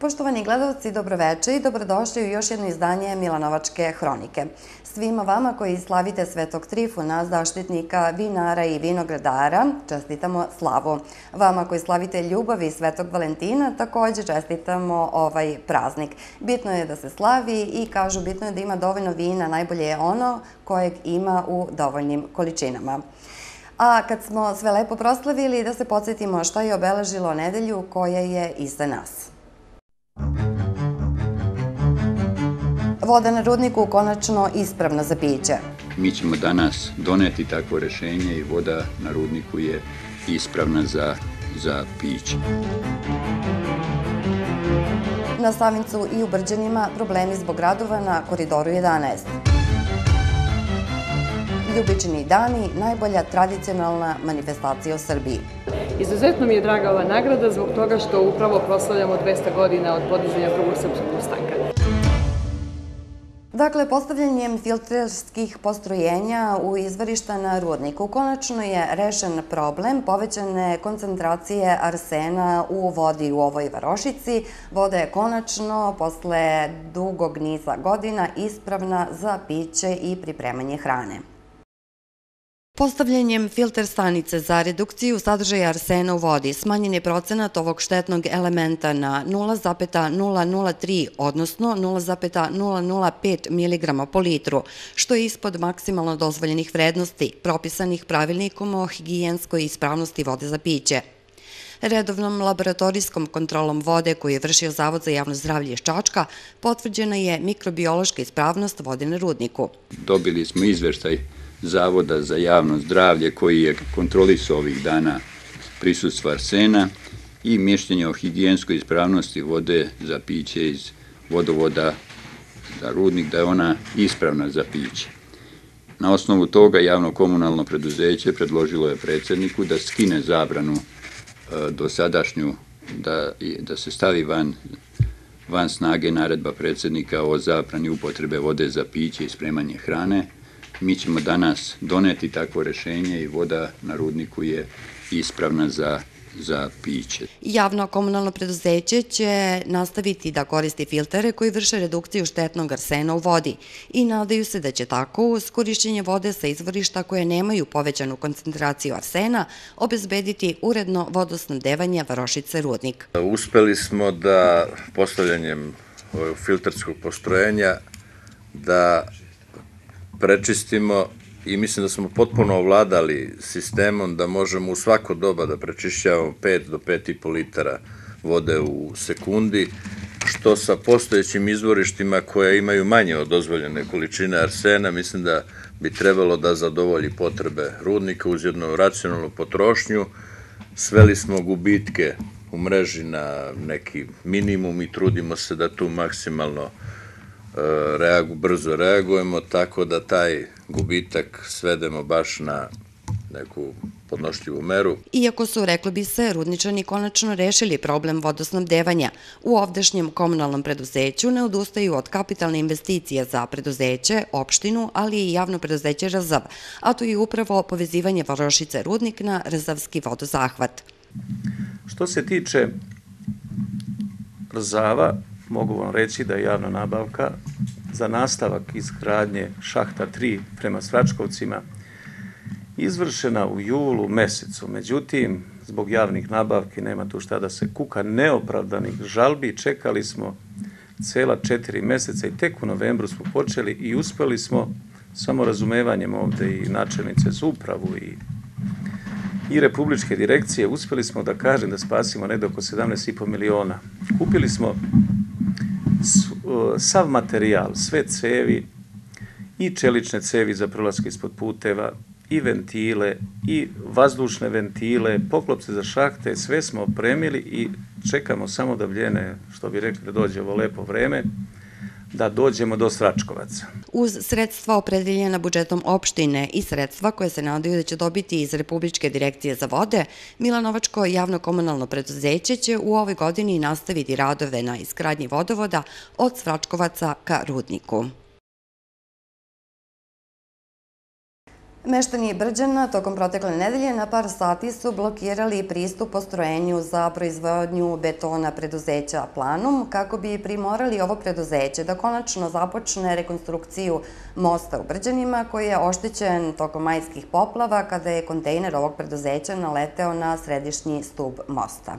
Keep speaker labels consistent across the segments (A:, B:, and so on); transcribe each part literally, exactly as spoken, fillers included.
A: Poštovani gledalci, dobroveče i dobrodošli u još jedno izdanje Milanovačke hronike. Svima vama koji slavite Svetog Trifuna, zaštitnika vinara i vinogradara, čestitamo slavu. Vama koji slavite ljubav i Svetog Valentina, također čestitamo ovaj praznik. Bitno je da se slavi i kažu bitno je da ima dovoljno vina, najbolje je ono kojeg ima u dovoljnim količinama. A kad smo sve lepo proslavili, da se podsjetimo šta je obeležilo nedelju koja je iza nas. Voda na rudniku konačno ispravna za piće.
B: Mi ćemo danas doneti takvo rešenje i voda na rudniku je ispravna za, za piće.
A: Na Savincu i u Brđanima problemi zbog radova na Koridoru jedanaest. Ljubičini dani, najbolja tradicionalna manifestacija u Srbiji.
C: Izuzetno mi je draga ova nagrada zbog toga što upravo proslavljamo dvesta godina od podizanja Drugog srpskog ustanka.
A: Dakle, postavljanjem filterskih postrojenja u izvorišta na rudniku konačno je rešen problem povećane koncentracije arsena u vodi u ovoj varošici. Voda je konačno, posle dugog niza godina, ispravna za piće i pripremanje hrane. Postavljanjem filter stanice za redukciju sadržaja arsena u vodi smanjen je procenat ovog štetnog elementa na nula zarez nula nula tri, odnosno nula zarez nula nula pet miligrama po litru, što je ispod maksimalno dozvoljenih vrednosti, propisanih pravilnikom o higijenskoj ispravnosti vode za piće. Redovnom laboratorijskom kontrolom vode koju je vršio Zavod za javno zdravlje iz Čačka potvrđena je mikrobiološka ispravnost vode na rudniku.
B: Dobili smo izveštaj Zavoda za javno zdravlje koji je kontrolisao ovih dana prisustvo arsena i mišljenje o higijenskoj ispravnosti vode za piće iz vodovoda za rudnik, da je ona ispravna za piće. Na osnovu toga javno komunalno preduzeće predložilo je predsjedniku da skine zabranu dosadašnju, da, da se stavi van, van snage naredba predsjednika o zabrani upotrebe vode za piće i spremanje hrane. Mi ćemo danas doneti takvo rešenje i voda na rudniku je ispravna za, za piće.
A: Javno komunalno preduzeće će nastaviti da koristi filtere koji vrše redukciju štetnog arsena u vodi i nadaju se da će tako uz korišćenje vode sa izvorišta koje nemaju povećanu koncentraciju arsena obezbediti uredno vodosnabdevanje varošice rudnik.
D: Uspeli smo da postavljanjem filterskog postrojenja da prečistimo i mislim da smo potpuno ovladali sistemom da možemo u svako doba da prečišćavamo pet do pet i po litara vode u sekundi, što sa postojećim izvorištima koje imaju manje od dozvoljene količine arsena, mislim da bi trebalo da zadovolji potrebe rudnika uz jednu racionalnu potrošnju. Sveli smo gubitke u mreži na neki minimum i trudimo se da tu maksimalno Reagu, brzo reagujemo, tako da taj gubitak svedemo baš na neku podnošljivu meru.
A: Iako su, reklo bi se, rudničani konačno rešili problem vodosnabdevanja, u ovdašnjem komunalnom preduzeću ne odustaju od kapitalne investicije za preduzeće, opštinu, ali i javno preduzeće Rzav, a to je upravo povezivanje varošice rudnik na Rzavski vodozahvat.
E: Što se tiče Rzava, mogu vam reći da je javna nabavka za nastavak izgradnje šahta tri prema Svračkovcima izvršena u julu mesecu. Međutim, zbog javnih nabavki nema tu šta da se kuka, neopravdanih žalbi. Čekali smo cela četiri meseca i tek u novembru smo počeli i uspeli smo samo razumevanjem ovde i načelnice za upravu i i republičke direkcije, uspeli smo da kažem da spasimo negde oko sedamnaest i po miliona. Kupili smo sav materijal, sve cevi i čelične cevi za prolaske ispod puteva i ventile i vazdušne ventile, poklopce za šahte, sve smo opremili i čekamo samo da vljene, što bi rekli, da dođe ovo lepo vreme, da dođemo do Svračkovaca.
A: Uz sredstva opredeljena budžetom opštine i sredstva koje se nadaju da će dobiti iz Republičke direkcije za vode, Milanovačko javno komunalno preduzeće će u ovoj godini nastaviti radove na izgradnji vodovoda od Svračkovaca ka rudniku. Meštani Brđana tokom protekle nedelje na par sati su blokirali pristup postrojenju za proizvodnju betona preduzeća Planum kako bi primorali ovo preduzeće da konačno započne rekonstrukciju mosta u Brđanima koji je oštećen tokom majskih poplava kada je kontejner ovog preduzeća naleteo na središnji stub mosta.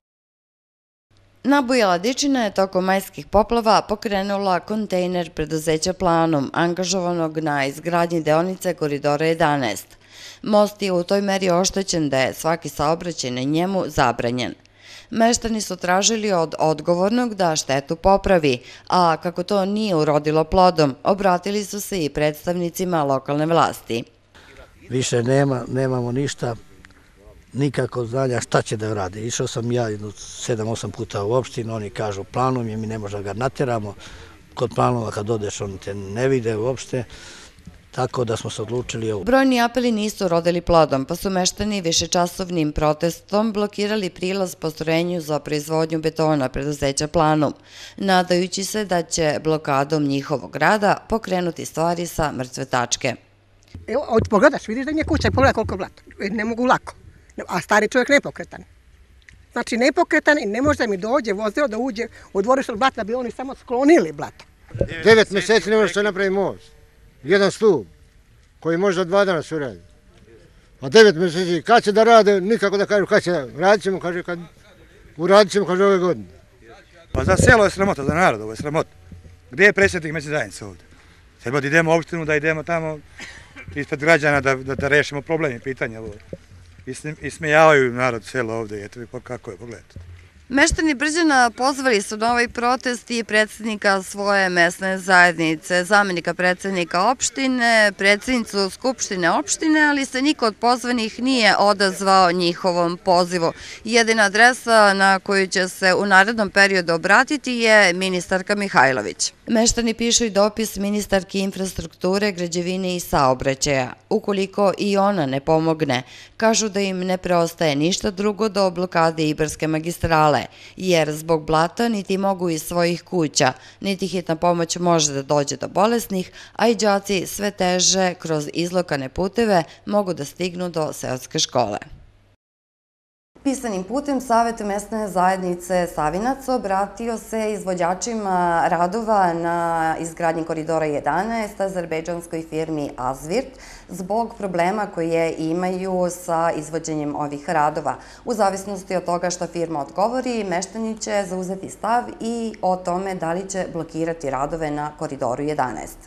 A: Nabujala Dičina je tokom majskih poplava pokrenula kontejner preduzeća Planum, angažovanog na izgradnji deonice Koridora jedanaest. Most je u toj meri oštećen da je svaki saobraćaj na njemu zabranjen. Meštani su tražili od odgovornog da štetu popravi, a kako to nije urodilo plodom, obratili su se i predstavnicima lokalne vlasti.
F: Više nema, nemamo ništa. Nikako znanja šta će da rade. Išao sam ja jedno sedam osam puta u opštinu, oni kažu Planum je, mi ne možemo ga nateramo. Kod Planuma kad odeš oni te ne vide uopšte, tako da smo se odlučili ovo.
A: Brojni apeli nisu rodili plodom, pa su meštani višečasovnim protestom blokirali prilaz postrojenju za proizvodnju betona preduzeća Planum, nadajući se da će blokadom njihovog rada pokrenuti stvari sa mrtve tačke.
G: Evo, pogledaš, vidiš da im je kuća i pogledaj koliko blata. Ne mogu lako. A stari čovjek nepokretan. Znači nepokretan i ne može da mi dođe vozilo da uđe u dvorište blata da bi oni samo sklonili blato.
H: Devet meseci ne može što napravi most. Jedan stup koji može za dva dana se uradi. A devet meseci kad će da rade, nikako da kažu kad će da radit ćemo, kaže kad uradit ćemo, kaže ove godine.
I: Pa za selo je sramota, za narod ovo je sramota. Gdje je predsjednik mesne zajednice ovdje? Treba da idemo u opštinu, da idemo tamo ispred građana da, da, da rešimo problem i pitanja ovo. Ismejavaju narod selo ovdje, eto kako je, pogledajte.
A: Meštani Brđana pozvali su na ovaj protest i predsjednika svoje mesne zajednice, zamenika predsjednika opštine, predsjednicu Skupštine opštine, ali se niko od pozvanih nije odazvao njihovom pozivu. Jedina adresa na koju će se u narednom periodu obratiti je ministarka Mihajlović. Meštani pišu i dopis ministarki infrastrukture, građevine i saobraćaja. Ukoliko i ona ne pomogne, kažu da im ne preostaje ništa drugo do blokade Ibarske magistrale, jer zbog blata niti mogu iz svojih kuća, niti hitna pomoć može da dođe do bolesnih, a i đaci sve teže kroz izlokane puteve mogu da stignu do seoske škole. Pisanim putem Savet mesne zajednice Savinac obratio se izvođačima radova na izgradnji Koridora jedanaest azerbejdžanskoj firmi Azvirt zbog problema koje imaju sa izvođenjem ovih radova. U zavisnosti od toga što firma odgovori, meštani će zauzeti stav i o tome da li će blokirati radove na Koridoru jedanaest.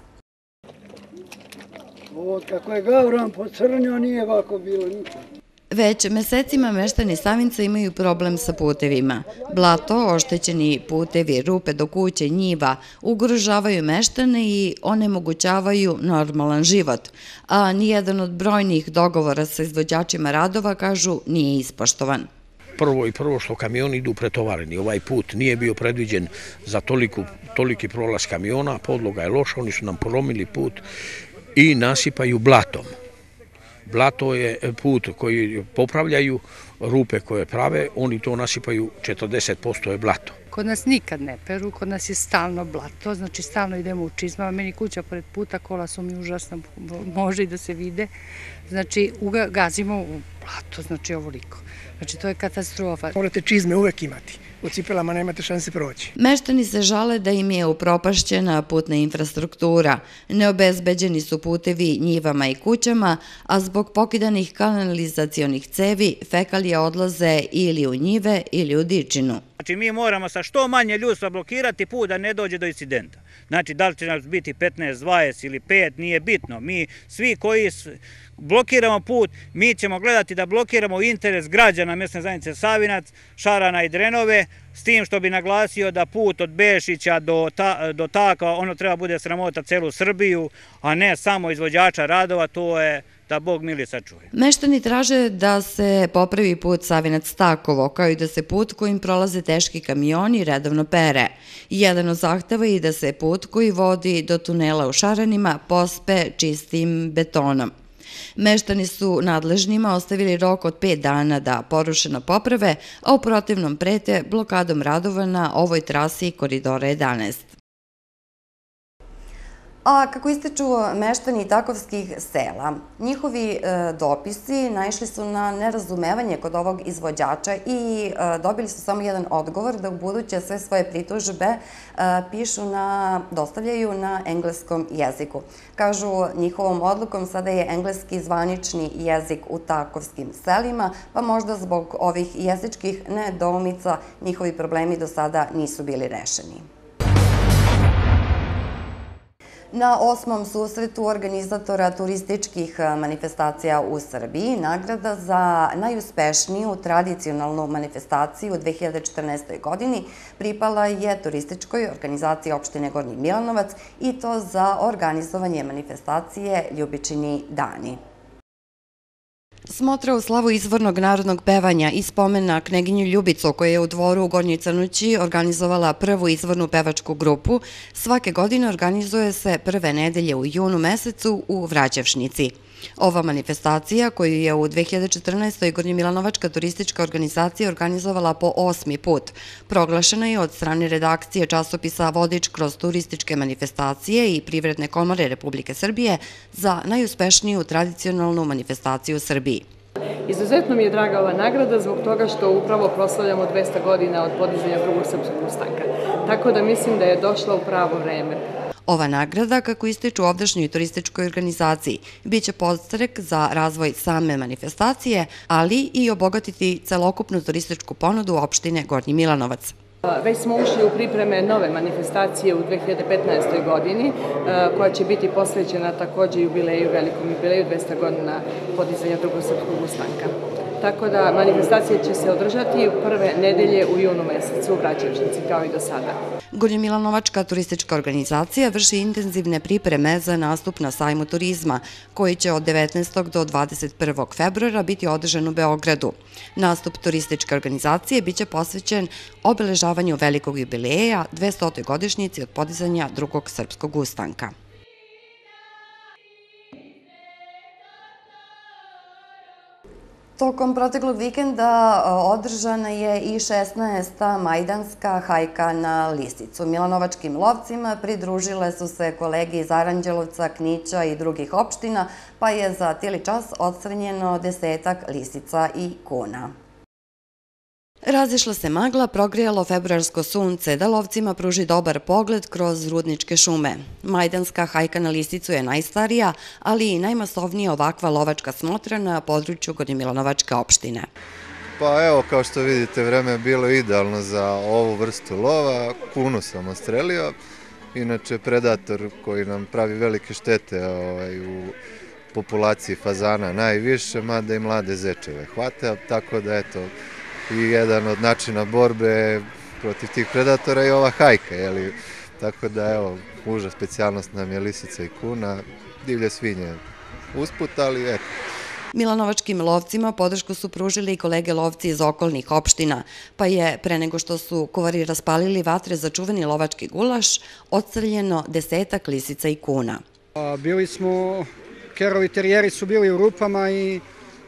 J: Ovo kako je gauran pocrnio, nije ovako bilo ništa.
A: Već mesecima meštani Savinca imaju problem sa putevima. Blato, oštećeni putevi, rupe do kuće, njiva ugrožavaju meštane i onemogućavaju normalan život, a nijedan od brojnih dogovora sa izvođačima radova, kažu, nije ispoštovan.
K: Prvo i prvo što kamioni idu pretovareni. Ovaj put nije bio predviđen za toliki prolaz kamiona, podloga je loša, oni su nam polomili put i nasipaju blatom. Blato je put koji popravljaju, rupe koje prave, oni to nasipaju, četrdeset posto je blato.
L: Kod nas nikad ne peru, kod nas je stalno blato, znači stalno idemo u čizmama, meni kuća pored puta, kola su mi užasno, može i da se vide, znači gazimo u blato, znači ovoliko. Znači to je katastrofa.
J: Morate čizme uvek imati. U cipelama nemate šanse proći.
A: Meštani se žale da im je upropašćena putna infrastruktura. Neobezbeđeni su putevi njivama i kućama, a zbog pokidanih kanalizacionih cevi fekalije odlaze ili u njive ili u Dičinu.
M: Znači mi moramo sa što manje ljudstva blokirati put da ne dođe do incidenta. Znači da li će nas biti petnaest, dvadeset ili pet, nije bitno. Mi svi koji blokiramo put, mi ćemo gledati da blokiramo interes građana mesne zajednice Savinac, Šarana i Drenove, s tim što bi naglasio da put od Bešića do Taka, ono treba bude sramota celu Srbiju, a ne samo izvođača radova, to je da Bog mili sačuje.
A: Meštani traže da se popravi put Savinac-Takovo, kao i da se put kojim prolaze teški kamioni redovno pere. Jedan od zahteva je da se put koji vodi do tunela u Šaranima pospe čistim betonom. Meštani su nadležnima ostavili rok od pet dana da porušeno poprave, a u protivnom prete blokadom radova na ovoj trasi Koridora jedanaest. A kako ističu meštani takovskih sela, njihovi dopisi naišli su na nerazumevanje kod ovog izvođača i dobili su samo jedan odgovor da u buduće sve svoje pritužbe pišu na, dostavljaju na engleskom jeziku. Kažu, njihovom odlukom sada je engleski zvanični jezik u takovskim selima, pa možda zbog ovih jezičkih nedoumica njihovi problemi do sada nisu bili rešeni. Na osmom susretu organizatora turističkih manifestacija u Srbiji nagrada za najuspešniju tradicionalnu manifestaciju u dve hiljade četrnaestoj. godini pripala je turističkoj organizaciji opštine Gornji Milanovac i to za organizovanje manifestacije Ljubičini dani. Smotra u slavu izvornog narodnog pevanja i spomena kneginju Ljubicu, koja je u dvoru u Gornjoj Crnući organizovala prvu izvornu pevačku grupu, svake godine organizuje se prve nedelje u junu mesecu u Vraćevšnici. Ova manifestacija, koju je u dve hiljade četrnaestoj. Gornjemilanovačka turistička organizacija organizovala po osmi put, proglašena je od strane redakcije časopisa Vodič kroz turističke manifestacije i Privredne komore Republike Srbije za najuspešniju tradicionalnu manifestaciju u Srbiji.
C: Izuzetno mi je draga ova nagrada zbog toga što upravo proslavljamo dvesta godina od podizanja drugog srpskog ustanka. Tako da mislim da je došla u pravo vreme.
A: Ova nagrada, kako ističu ovdašnjoj turističkoj organizaciji, biće podstrek za razvoj same manifestacije, ali i obogatiti celokupnu turističku ponudu opštine Gornji Milanovac.
C: Već smo ušli u pripreme nove manifestacije u dve hiljade petnaestoj. godini, koja će biti posvećena takođe jubileju, velikom jubileju dvesta godina podizanja drugog srpskog ustanka. Tako da manifestacija će se održati u prve nedelje u junu mesecu u Vraćevšnici, kao i do sada.
A: Gornjemilanovačka turistička organizacija vrši intenzivne pripreme za nastup na sajmu turizma, koji će od devetnaestog do dvadeset prvog februara biti održan u Beogradu. Nastup turističke organizacije biće posvećen obeležavanju velikog jubileja dvestotoj godišnjici od podizanja drugog srpskog ustanka. Tokom proteklog vikenda održana je i šesnaesta majdanska hajka na lisicu. Milanovačkim lovcima pridružile su se kolege iz Aranđelovca, Knića i drugih opština, pa je za cijeli čas odstranjeno desetak lisica i kuna. Razišla se magla, progrejalo februarsko sunce da lovcima pruži dobar pogled kroz rudničke šume. Majdanska hajka na lisicu je najstarija, ali i najmasovnija ovakva lovačka smotra na području Gornjemilanovačke opštine.
N: Pa evo, kao što vidite, vreme je bilo idealno za ovu vrstu lova. Kunu sam odstrelio, inače predator koji nam pravi velike štete u populaciji fazana najviše, mada i mlade zečeve hvata, tako da eto, i jedan od načina borbe protiv tih predatora je ova hajka, jeli? Tako da, evo, uža specijalnost nam je lisica i kuna, divlje svinje usput, ali eto.
A: Milanovačkim lovcima podršku su pružili i kolege lovci iz okolnih opština, pa je, pre nego što su kuvari raspalili vatre za čuveni lovački gulaš, odstreljeno desetak lisica i kuna.
J: Bili smo, kerovi terijeri su bili u rupama i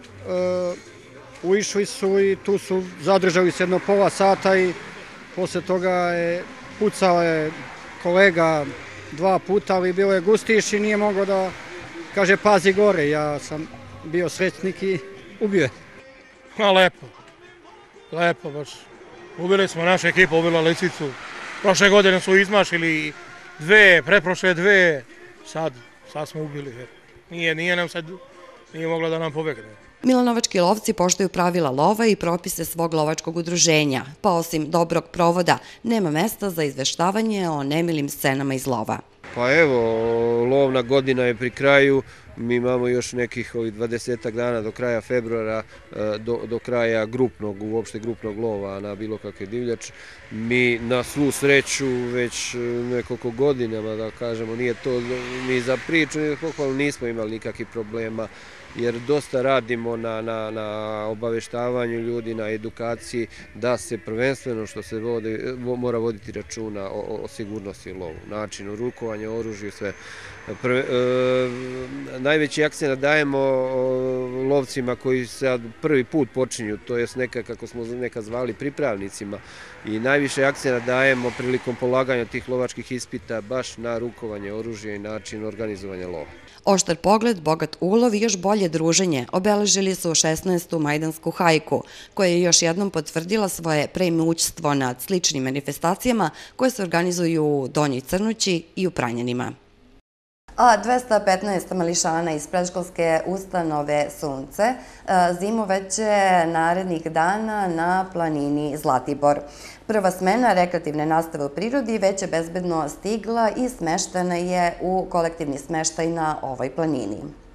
J: uišli su i tu su zadržali se jedno pola sata i posle toga je pucao je kolega dva puta, ali bilo je gustiš i nije mogao da kaže pazi gore. Ja sam bio srećnik i ubio je.
O: Ha, lepo, lepo baš. Ubili smo, naša ekipa ubila lisicu. Prošle godine su izmašili dve, preprošle dve, sad, sad smo ubili. Nije, nije nam sad, nije mogla da nam pobegne.
A: Milanovački lovci poštuju pravila lova i propise svog lovačkog udruženja, pa osim dobrog provoda nema mesta za izveštavanje o nemilim scenama iz lova.
P: Pa evo, lovna godina je pri kraju, mi imamo još nekih dvadesetak dana do kraja februara, do, do kraja grupnog, uopšte grupnog lova na bilo kakve divljač. Mi na svu sreću već nekoliko godinama, da kažemo, nije to ni za priču, nismo imali nikakvih problema, jer dosta radimo na, na, na obaveštavanju ljudi, na edukaciji, da se prvenstveno što se vodi, mora voditi računa o, o sigurnosti lovu, načinu rukovanja, oružju, sve. Prve, e, najveći akcent dajemo lovcima koji sad prvi put počinju, to jest neka, kako smo nekad zvali, pripravnicima, i najviše akcent dajemo prilikom polaganja tih lovačkih ispita baš na rukovanje oružja i način organizovanja lova.
A: Oštar pogled, bogat ulov i još bolje druženje obeležili su šesnaestu Majdansku hajku, koja je još jednom potvrdila svoje preimućstvo nad sličnim manifestacijama koje se organizuju u Donjoj Crnući i u Pranjanima. A dvesta petnaest mališana iz predškolske ustanove Sunce zimoveće narednih dana na planini Zlatibor. Prva smena rekreativne nastave u prirodi već je bezbedno stigla i smeštena je u kolektivni smeštaj na ovoj planini.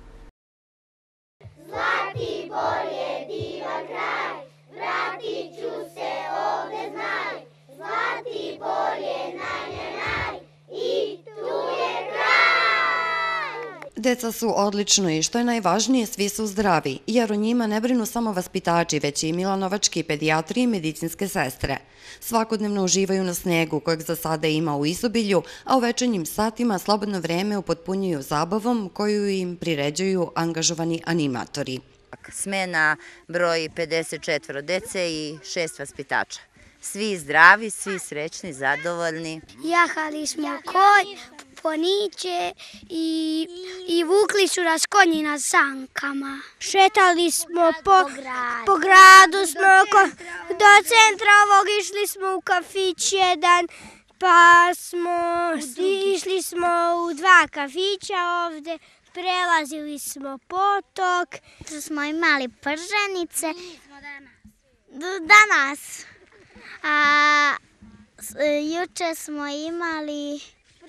Q: Zlatibor je divan kraj, vratit ću se ovde znaj. Zlatibor je naj, naj, naj i tu je kraj.
A: Deca su odlično i što je najvažnije, svi su zdravi, jer o njima ne brinu samo vaspitači, već i milanovački pedijatri i medicinske sestre. Svakodnevno uživaju na snegu, kojeg za sada ima u izobilju, a u večernjim satima slobodno vreme upotpunjuju zabavom koju im priređuju angažovani animatori.
R: Smena broji pedeset četvoro dece i šest vaspitača. Svi zdravi, svi srećni, zadovoljni.
Q: Jahali smo konj, poniće i, i vukli su nas konji na sankama. Šetali smo po, po gradu, smo do centra ovog, išli smo u kafić jedan, pa smo išli smo u dva kafića ovde, prelazili smo potok.
S: Tu smo imali prženice. Danas. A juče smo imali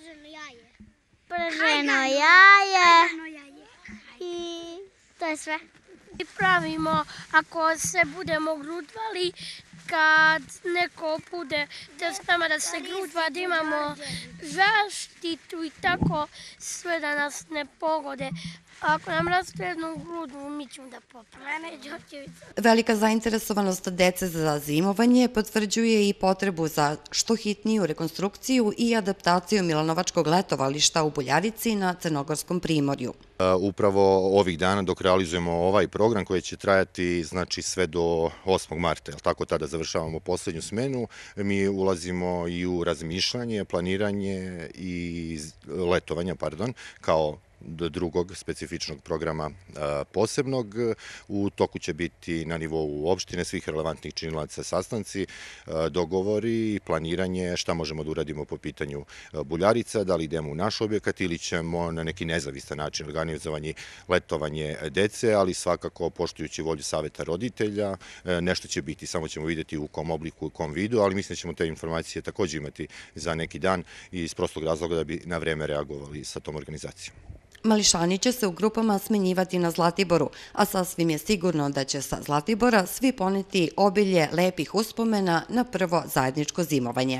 S: prženo jaje i to je sve.
Q: I pravimo, ako se budemo grudvali, kad neko bude s nama da se grudva, da imamo zaštitu i tako sve da nas ne pogode. Ako nam rastu jednu grudu, mi ćemo da poprane.
A: Velika zainteresovanost dece za zimovanje potvrđuje i potrebu za što hitniju rekonstrukciju i adaptaciju milanovačkog letovališta u Buljarici na Crnogorskom primorju.
T: Upravo ovih dana dok realizujemo ovaj program koji će trajati znači sve do osmog marta, tako tada završavamo poslednju smenu, mi ulazimo i u razmišljanje, planiranje i letovanja, pardon, kao do drugog specifičnog programa posebnog. U toku će biti na nivou opštine svih relevantnih činilaca sastanci, dogovori i planiranje šta možemo da uradimo po pitanju Buljarica, da li idemo u naš objekat ili ćemo na neki nezavistan način organizovanje letovanje dece, ali svakako poštujući volju saveta roditelja. Nešto će biti, samo ćemo videti u kom obliku, u kom vidu, ali mislim da ćemo te informacije takođe imati za neki dan i iz prostog razloga da bi na vreme reagovali sa tom organizacijom.
A: Mališani će se u grupama smenjivati na Zlatiboru, a sasvim je sigurno da će sa Zlatibora svi poneti obilje lepih uspomena na prvo zajedničko zimovanje.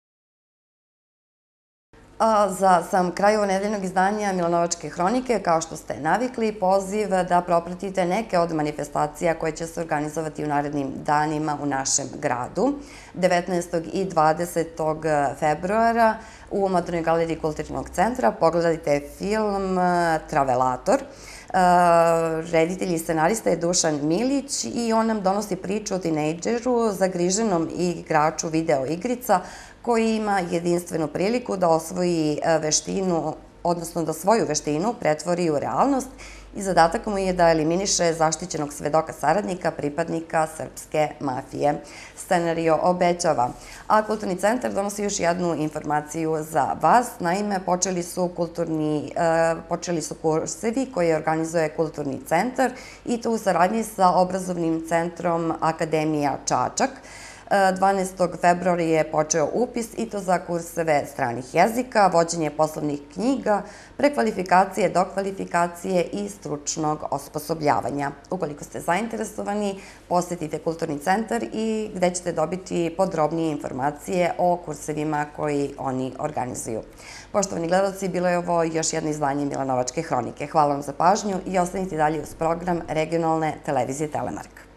A: A za sam kraj ovo nedeljnog izdanja Milanovačke hronike, kao što ste navikli, poziv da propratite neke od manifestacija koje će se organizovati u narednim danima u našem gradu. devetnaestog i dvadesetog februara u Modernoj galeriji Kulturnog centra pogledajte film Travelator. Reditelj i scenarista je Dušan Milić i on nam donosi priču o tinejdžeru, zagriženom igraču video igrica koji ima jedinstvenu priliku da osvoji veštinu, odnosno da svoju veštinu pretvori u realnost i zadatak mu je da eliminiše zaštićenog svedoka saradnika, pripadnika srpske mafije. Scenario obećava. A Kulturni centar donosi još jednu informaciju za vas. Naime, počeli su kulturni, počeli su kursevi koje organizuje Kulturni centar i to u saradnji sa obrazovnim centrom Akademija Čačak. dvanaestog februara je počeo upis i to za kurseve stranih jezika, vođenje poslovnih knjiga, prekvalifikacije, dokvalifikacije i stručnog osposobljavanja. Ukoliko ste zainteresovani, posetite Kulturni centar i gde ćete dobiti podrobnije informacije o kursevima koji oni organizuju. Poštovani gledalci, bilo je ovo još jedno izdanje Milanovačke hronike. Hvala vam za pažnju i ostanite dalje uz program regionalne televizije Telemark.